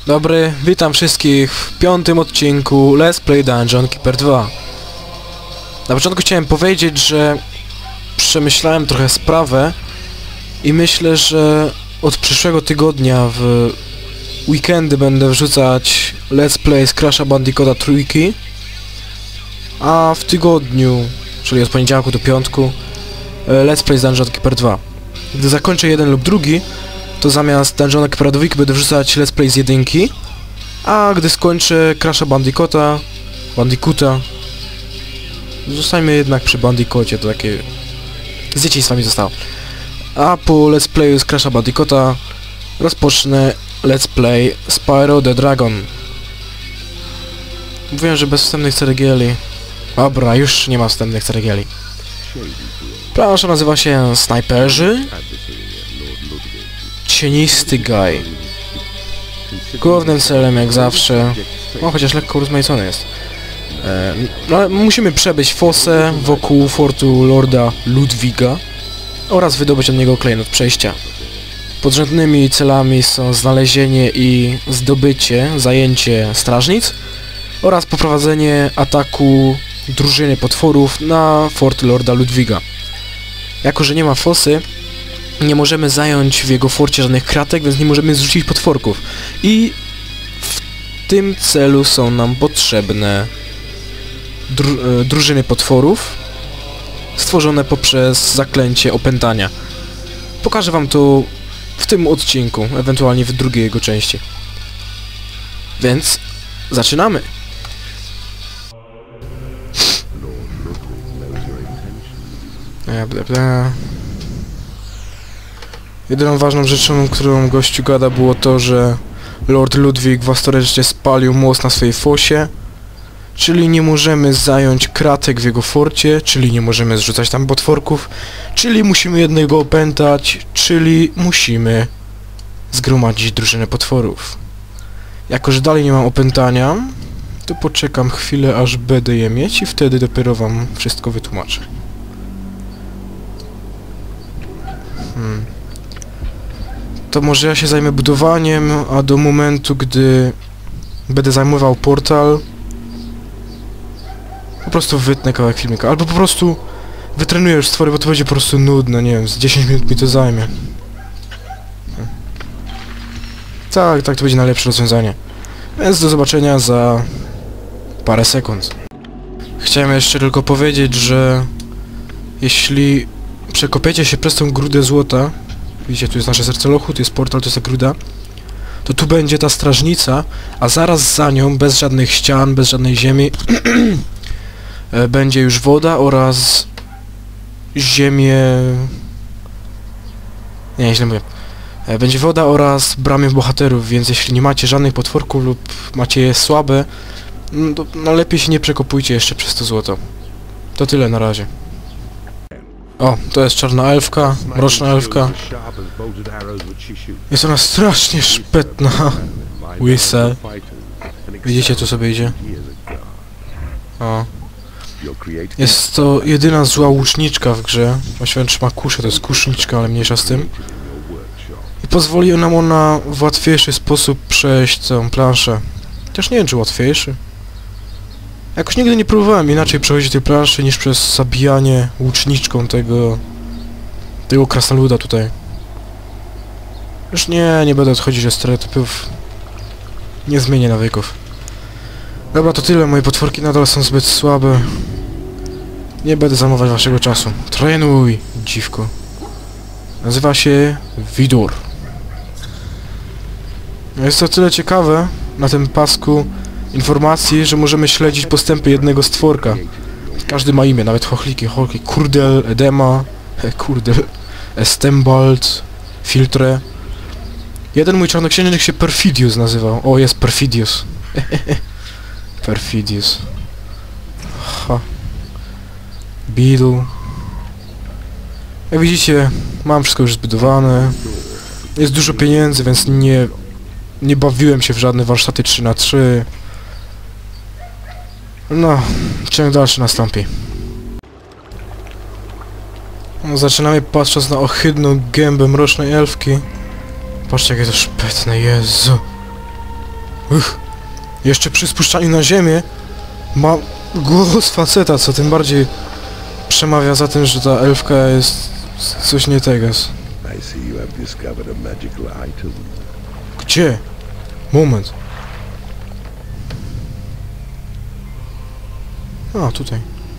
Dobry, witam wszystkich w 5. odcinku Let's Play Dungeon Keeper 2. Na początku chciałem powiedzieć, że przemyślałem trochę sprawę i myślę, że od przyszłego tygodnia w weekendy będę wrzucać Let's Play z Crasha Bandicoota trójki, a w tygodniu, czyli od poniedziałku do piątku, Let's Play z Dungeon Keeper 2. Gdy zakończę jeden lub drugi, to zamiast Dungeona Keepera 2 będę wrzucać Let's Play z jedynki, a gdy skończę Crasha Bandicoota, zostańmy jednak przy Bandicoocie, to takie z dzieciństwa mi zostało. A po Let's Playu z Crasha Bandicoota rozpocznę Let's Play Spyro the Dragon. Mówiłem, że bez wstępnych ceregieli. Dobra, już nie ma wstępnych ceregieli. Plansza nazywa się Snajperzy. Cienisty Guy. Głównym celem, jak zawsze, no chociaż lekko urozmaicony jest, no, musimy przebyć fosę wokół fortu Lorda Ludwiga oraz wydobyć od niego klejnot przejścia. Podrzędnymi celami są znalezienie i zajęcie strażnic oraz poprowadzenie ataku drużyny potworów na fort Lorda Ludwiga. Jako że nie ma fosy, nie możemy zająć w jego forcie żadnych kratek, więc nie możemy zrzucić potworków. I w tym celu są nam potrzebne drużyny potworów stworzone poprzez zaklęcie opętania. Pokażę wam to w tym odcinku, ewentualnie w drugiej jego części. Więc zaczynamy! Jedyną ważną rzeczą, którą gościu gada, było to, że Lord Ludwig własnoręcznie spalił most na swojej fosie, czyli nie możemy zająć kratek w jego forcie, czyli nie możemy zrzucać tam potworków, czyli musimy jednego opętać, czyli musimy zgromadzić drużynę potworów. Jako że dalej nie mam opętania, to poczekam chwilę, aż będę je mieć i wtedy dopiero wam wszystko wytłumaczę. To może ja się zajmę budowaniem, a do momentu, gdy będę zajmował portal, po prostu wytnę kawałek filmika, albo po prostu wytrenuję już stwory, bo to będzie po prostu nudne, nie wiem, z 10 minut mi to zajmie. Tak, to będzie najlepsze rozwiązanie. Więc do zobaczenia za parę sekund. Chciałem jeszcze tylko powiedzieć, że jeśli przekopiecie się przez tą grudę złota, widzicie, tu jest nasze serce lochu, tu jest portal, tu jest ta gruda, to tu będzie ta strażnica, a zaraz za nią, bez żadnych ścian, bez żadnej ziemi, będzie już woda oraz ziemię... Nie, źle mówię. Będzie woda oraz bramy bohaterów, więc jeśli nie macie żadnych potworków lub macie je słabe, no lepiej się nie przekopujcie jeszcze przez to złoto. To tyle na razie. O, to jest czarna elfka, mroczna elfka. Jest ona strasznie szpetna. Łysa. Widzicie, tu sobie idzie. O. Jest to jedyna zła łuczniczka w grze. Właściwie trzyma kuszę, to jest kuszniczka, ale mniejsza z tym. I pozwoli nam ona w łatwiejszy sposób przejść całą planszę. Chociaż nie wiem, czy łatwiejszy. Jakoś nigdy nie próbowałem inaczej przechodzić tej planszy niż przez zabijanie łuczniczką tego krasnoluda tutaj. Już nie będę odchodzić od stereotypów. Nie zmienię nawyków. Dobra, to tyle. Moje potworki nadal są zbyt słabe. Nie będę zajmować waszego czasu. Trenuj, dziwko. Nazywa się Widur. Jest to tyle ciekawe na tym pasku informacji, że możemy śledzić postępy jednego stworka. Każdy ma imię, nawet chochliki, Kurdel, Edema, Kurdel, Estembald, Filtre. Jeden mój czarnoksiężnik się Perfidius nazywał. O, jest Perfidius. Perfidius. Ha. Beetle. Jak widzicie, mam wszystko już zbudowane. Jest dużo pieniędzy, więc nie bawiłem się w żadne warsztaty 3×3. No, ciąg dalszy nastąpi. No, zaczynamy patrząc na ohydną gębę mrocznej elfki. Patrzcie, jakie to szpetne, Jezu. Jeszcze przy spuszczaniu na ziemię ma głos faceta, co tym bardziej przemawia za tym, że ta elfka jest coś nie teges. Gdzie? Moment. A, tutaj.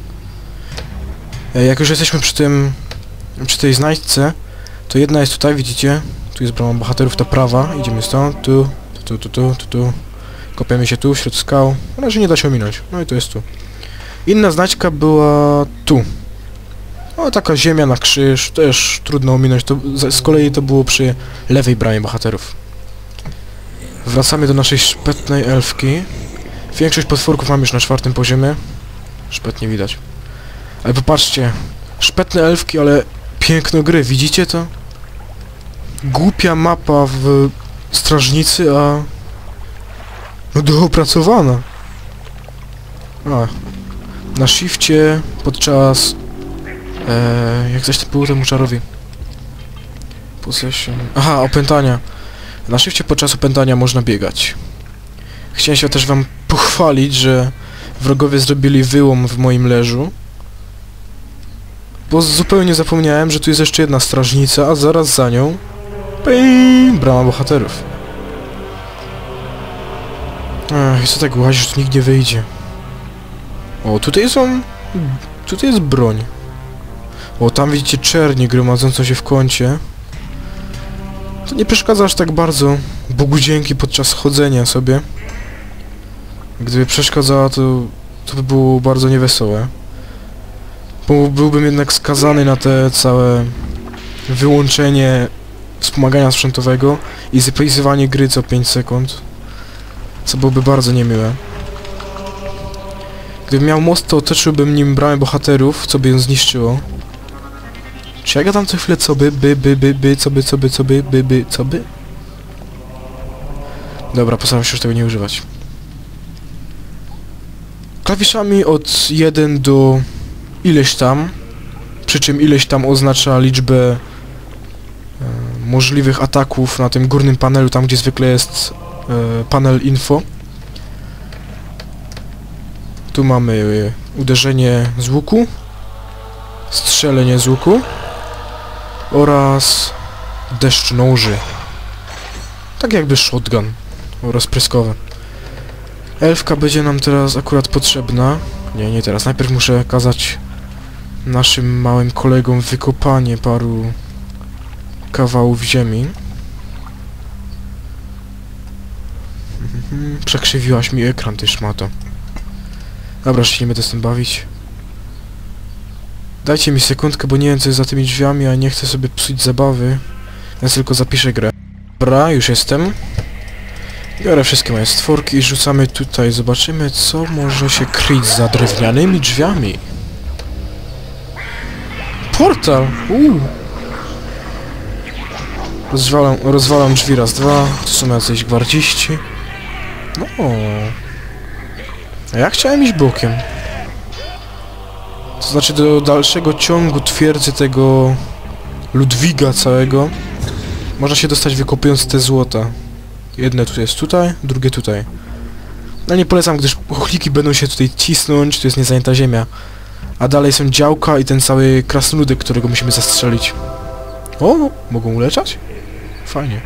Jak już jesteśmy przy tej znajdźce, to jedna jest tutaj, widzicie? Tu jest brama bohaterów, ta prawa. Idziemy stąd, tu. Kopiemy się tu, wśród skał. Na razie nie da się ominąć. No i to jest tu. Inna znajdźka była tu. O, taka ziemia na krzyż, też trudno ominąć. Z kolei to było przy lewej bramie bohaterów. Wracamy do naszej szpetnej elfki. Większość potworków mam już na 4. poziomie. Szpet nie widać. Ale popatrzcie. Szpetne elfki, ale piękno gry. Widzicie to? Głupia mapa w strażnicy, a... no doopracowana. A. Na shifcie podczas... jak zaś to było temu czarowi? Possession... Aha, opętania. Na shifcie podczas opętania można biegać. Chciałem się też wam pochwalić, że wrogowie zrobili wyłom w moim leżu. Bo zupełnie zapomniałem, że tu jest jeszcze jedna strażnica, a zaraz za nią... Ping! Brama bohaterów. Ech, co tak łazisz, tu nikt nie wyjdzie. O, tutaj są... tutaj jest broń. O, tam widzicie czernię gromadzącą się w kącie. To nie przeszkadza aż tak bardzo. Bogu dzięki podczas chodzenia sobie. Gdyby przeszkadzała, to by było bardzo niewesołe. Bo byłbym jednak skazany na te całe wyłączenie wspomagania sprzętowego i zapisywanie gry co 5 sekund. Co byłoby bardzo niemiłe. Gdybym miał most, to otoczyłbym nim bramę bohaterów, co by ją zniszczyło. Czy ja gadam co chwilę co by? Co by? Dobra, postaram się już tego nie używać. Klawiszami od 1 do ileś tam, przy czym ileś tam oznacza liczbę możliwych ataków na tym górnym panelu, tam gdzie zwykle jest panel info. Tu mamy uderzenie z łuku, strzelenie z łuku oraz deszcz noży. Tak jakby shotgun oraz pryskowe. Elfka będzie nam teraz akurat potrzebna. Nie teraz. Najpierw muszę kazać naszym małym kolegom wykopanie paru kawałów ziemi. Przekrzywiłaś mi ekran, ty szmato. Dobra, już się nie będę z tym bawić. Dajcie mi sekundkę, bo nie wiem co jest za tymi drzwiami, a nie chcę sobie psuć zabawy. Więc tylko zapiszę grę. Dobra, już jestem. Biorę wszystkie moje stworki i rzucamy tutaj. Zobaczymy, co może się kryć za drewnianymi drzwiami. Portal! Rozwalam drzwi raz, dwa. Tu są jacyś gwardziści. No. A ja chciałem iść bokiem. To znaczy do dalszego ciągu twierdzy tego Ludwiga całego można się dostać wykopując te złota. Jedne tu jest tutaj, drugie tutaj. No nie polecam, gdyż chochliki będą się tutaj cisnąć, tu jest niezajęta ziemia. A dalej są działka i ten cały krasnoludek, którego musimy zastrzelić. O, mogą uleczać? Fajnie.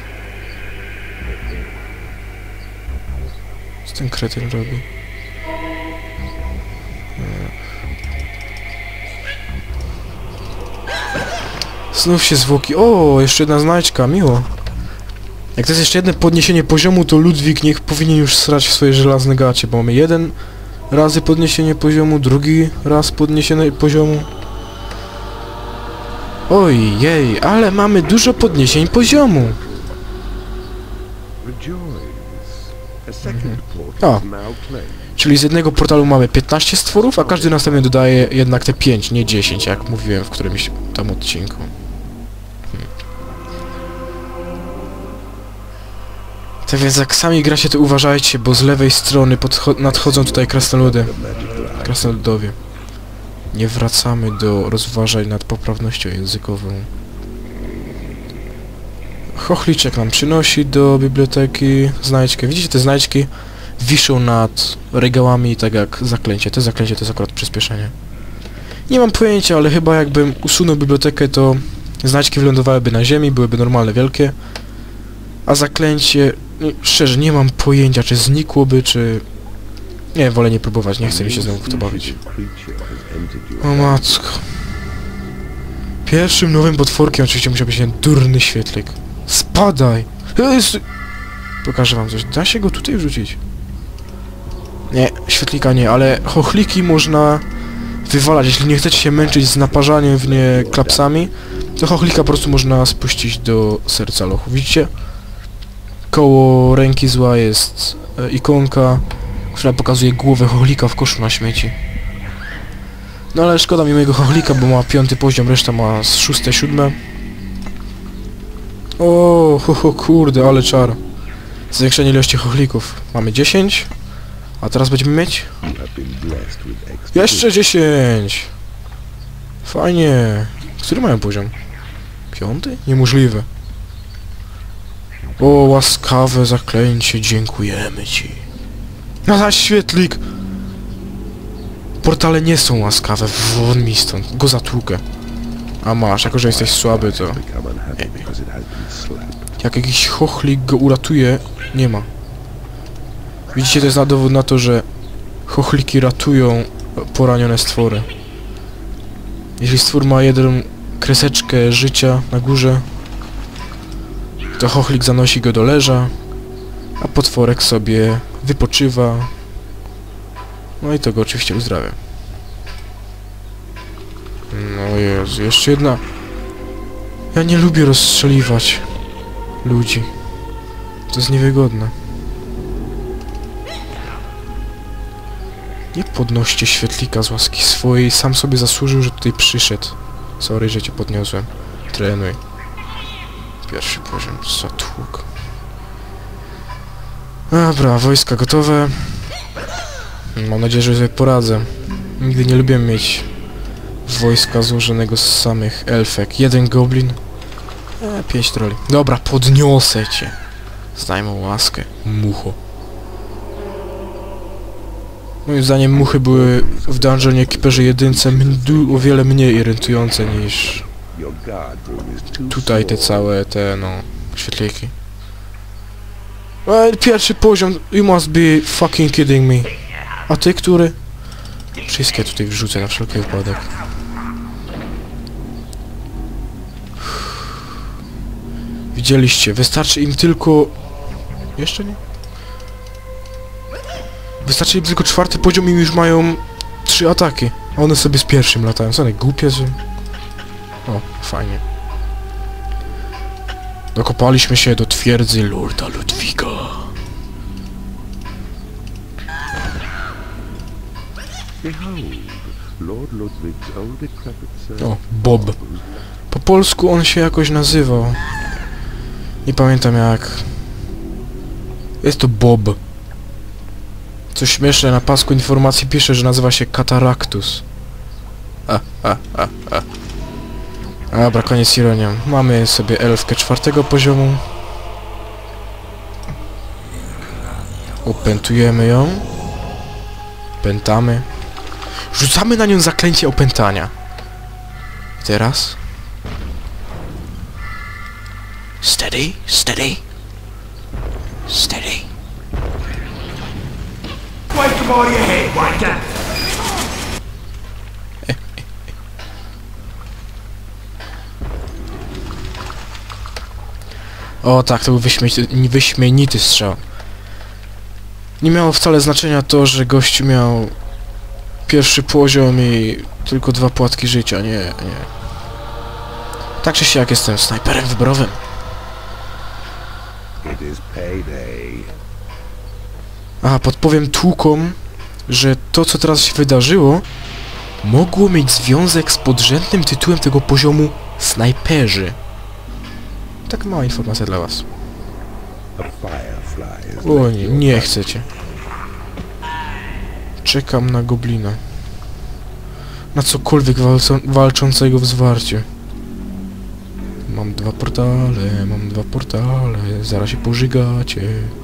Co ten kretyn robi? Znów się zwłoki. O, jeszcze jedna znajdźka, miło. Jak to jest jeszcze jedno podniesienie poziomu, to Ludwik niech powinien już srać w swoje żelazne gacie, bo mamy jeden razy podniesienie poziomu, drugi raz podniesienie poziomu. Oj, jej, ale mamy dużo podniesień poziomu. O, czyli z jednego portalu mamy 15 stworów, a każdy następny dodaje jednak te 5, nie 10, jak mówiłem w którymś tam odcinku. Tak więc jak sami gracie, to uważajcie, bo z lewej strony nadchodzą tutaj krasnoludowie. Nie wracamy do rozważań nad poprawnością językową. Chochliczek nam przynosi do biblioteki znajdźkę. Widzicie, te znajdźki wiszą nad regałami, tak jak zaklęcie. To zaklęcie to jest akurat przyspieszenie. Nie mam pojęcia, ale chyba jakbym usunął bibliotekę, to znajdźki wylądowałyby na ziemi, byłyby normalne, wielkie. A zaklęcie... szczerze, nie mam pojęcia, czy znikłoby, czy... Nie, wolę nie próbować, nie chcę mi się znowu w to bawić. O matko. Pierwszym nowym potworkiem oczywiście musiał być ten durny świetlik. Spadaj! Pokażę wam coś. Da się go tutaj wrzucić? Nie, świetlika nie, ale chochliki można wywalać. Jeśli nie chcecie się męczyć z naparzaniem w nie klapsami, to chochlika po prostu można spuścić do serca lochu. Widzicie? Koło ręki zła jest ikonka, która pokazuje głowę chochlika w koszu na śmieci. No ale szkoda mi mojego chochlika, bo ma 5. poziom, reszta ma 6., 7. O, kurde, ale czar. Zwiększenie ilości chochlików. Mamy 10. A teraz będziemy mieć... Jeszcze 10! Fajnie. Który mają poziom? 5? Niemożliwe. O, łaskawe zaklęcie, dziękujemy ci. No za świetlik! Portale nie są łaskawe, won mi stąd, go zatłukę. A masz, jako że jesteś słaby, to... Jak jakiś chochlik go uratuje, nie ma. Widzicie, to jest na dowód na to, że chochliki ratują poranione stwory. Jeśli stwór ma jedną kreseczkę życia na górze, to chochlik zanosi go do leża, a potworek sobie wypoczywa. No i to go oczywiście uzdrawia. No Jezu, jeszcze jedna... Ja nie lubię rozstrzeliwać ludzi. To jest niewygodne. Nie podnoście świetlika z łaski swojej, sam sobie zasłużył, że tutaj przyszedł. Sorry, że cię podniosłem. Trenuj. Pierwszy poziom, zatłuk. Dobra, wojska gotowe. Mam nadzieję, że sobie poradzę. Nigdy nie lubię mieć wojska złożonego z samych elfek. 1 goblin. 5 troli. Dobra, podniosę cię. Zdajmy łaskę, mucho. Moim zdaniem muchy były w Dungeonie Keeperze 1 o wiele mniej irytujące niż tutaj te całe, no, świetliki. Pierwszy poziom, you must be fucking kidding me. A ty, który? Wszystkie tutaj wrzucę na wszelki wypadek. Widzieliście, wystarczy im tylko... Jeszcze nie? Wystarczy im tylko 4. poziom i już mają 3 ataki. A one sobie z pierwszym latają. Co one, głupie, że... O, fajnie. Dokopaliśmy się do twierdzy Lorda Ludwiga. O, Bob. Po polsku on się jakoś nazywał. Nie pamiętam jak. Jest to Bob. Co śmieszne, na pasku informacji pisze, że nazywa się Cataractus. Dobra, koniec ironią. Mamy sobie elfkę 4. poziomu. Opętujemy ją. Pętamy. Rzucamy na nią zaklęcie opętania. I teraz? Steady, steady. Steady. O tak, to był wyśmienity strzał. Nie miało wcale znaczenia to, że gościu miał 1. poziom i tylko 2 płatki życia, nie. Tak czy siak jestem snajperem wyborowym. A, podpowiem tłukom, że to, co teraz się wydarzyło, mogło mieć związek z podrzędnym tytułem tego poziomu Snajperzy. Tak mała informacja dla was. O nie, nie chcecie. Czekam na goblina. Na cokolwiek walczącego w zwarciu. mam dwa portale, zaraz się pożygacie.